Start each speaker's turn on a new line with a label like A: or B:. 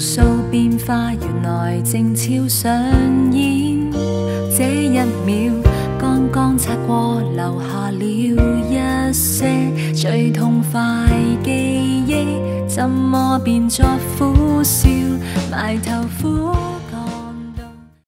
A: 數變化，原來靜悄上演。這一秒剛剛擦過，留下了一些最痛快記憶，怎麼變作苦笑，埋頭苦。